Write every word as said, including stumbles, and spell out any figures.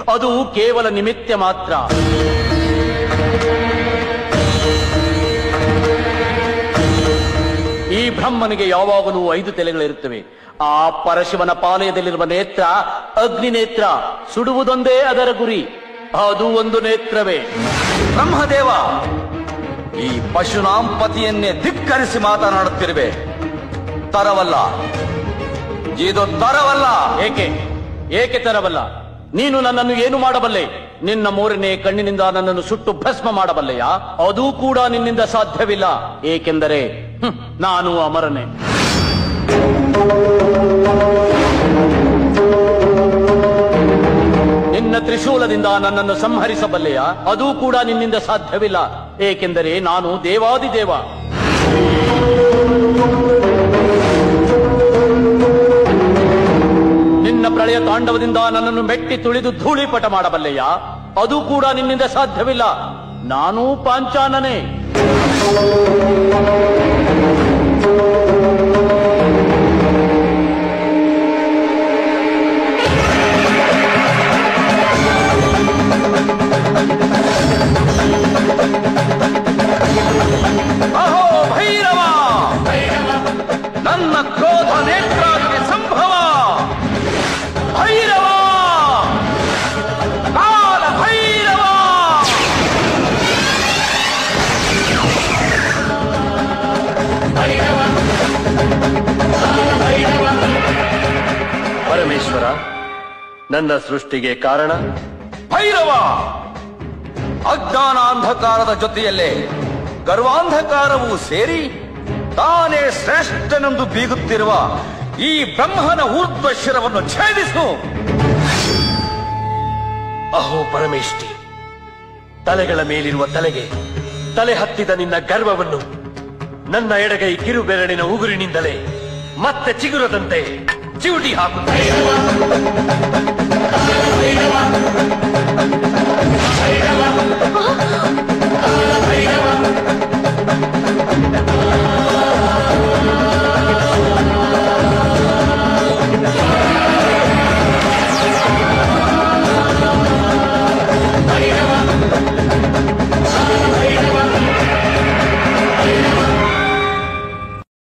ಅದು ಕೇವಲ ನಿಮಿತ್ತ ಮಾತ್ರ. ಈ ಬ್ರಹ್ಮನಿಗೆ ಯಾವಾಗಲೂ ಐದು ತಲೆಗಳಿರುತ್ತವೆ. ಆ ಪರಶಿವನ ಪಾಲಯದಲ್ಲಿರುವ ನೇತ್ರ ಅಗ್ನಿ ನೇತ್ರ. ಸುಡುವುದೊಂದೇ ಅದರ ಗುರಿ. ಅದು ಒಂದು ನೇತ್ರವೇ. ಬ್ರಹ್ಮದೇವ, ಈ ಪಶುನಾಂ ಪತಿಯನ್ನೇ ಧಿಕ್ಕರಿಸಿ ಮಾತನಾಡುತ್ತಿರುವೆ. ತರವಲ್ಲ, ಇದು ತರವಲ್ಲ. ಏಕೆ ಏಕೆ ತರವಲ್ಲ? ನೀನು ನನ್ನನ್ನು ಏನು ಮಾಡಬಲ್ಲೆ? ನಿನ್ನ ಮೂರನೇ ಕಣ್ಣಿನಿಂದ ನನ್ನನ್ನು ಸುಟ್ಟು ಭಸ್ಮ ಮಾಡಬಲ್ಲೆಯಾ? ಅದೂ ಕೂಡ ನಿನ್ನಿಂದ ಸಾಧ್ಯವಿಲ್ಲ. ಏಕೆಂದರೆ ನಾನು ಅಮರನೇ. ನಿನ್ನ ತ್ರಿಶೂಲದಿಂದ ನನ್ನನ್ನು ಸಂಹರಿಸಬಲ್ಲೆಯಾ? ಅದೂ ಕೂಡ ನಿನ್ನಿಂದ ಸಾಧ್ಯವಿಲ್ಲ. ಏಕೆಂದರೆ ನಾನು ದೇವಾದಿದೇವ. ನಿನ್ನ ಪ್ರಳಯ ತಾಂಡವದಿಂದ ನನ್ನನ್ನು ಮೆಟ್ಟಿ ತುಳಿದು ಧೂಳಿಪಟ ಮಾಡಬಲ್ಲೆಯಾ? ಅದು ಕೂಡ ನಿನ್ನಿಂದ ಸಾಧ್ಯವಿಲ್ಲ. ನಾನು ಪಾಂಚಾನನೇ. ಅಹೋ ಭೈರವ, ನನ್ನ ಕ್ರೋಧ ನೇತ್ರಾಗ್ನಿ ಸಂಭವ. ಭೈರವ, ಕಾಲ ಭೈರವ. ಪರಮೇಶ್ವರ, ನನ್ನ ಸೃಷ್ಟಿಗೆ ಕಾರಣ? ಭೈರವ, ಅಜ್ಞಾನ ಅಂಧಕಾರದ ಜೊತೆಯಲ್ಲೇ ಗರ್ವಾಂಧಕಾರವು ಸೇರಿ ತಾನೇ ಶ್ರೇಷ್ಠನೆಂದು ಬೀಗುತ್ತಿರುವ ಈ ಬ್ರಹ್ಮನ ಊರ್ಧ್ವ ಶಿರವನ್ನು ಛೇದಿಸು. ಅಹೋ ಪರಮೇಷ್ಠಿ, ತಲೆಗಳ ಮೇಲಿರುವ ತಲೆಗೆ ತಲೆ ಹತ್ತಿದ ನಿನ್ನ ಗರ್ವವನ್ನು ನನ್ನ ಎಡಗೈ ಕಿರುಬೆರಳಿನ ಉಗುರಿನಿಂದಲೇ ಮತ್ತೆ ಚಿಗುರದಂತೆ ಚಿವುಟಿ ಹಾಕುತ್ತೇನೆ. ಭೈರವ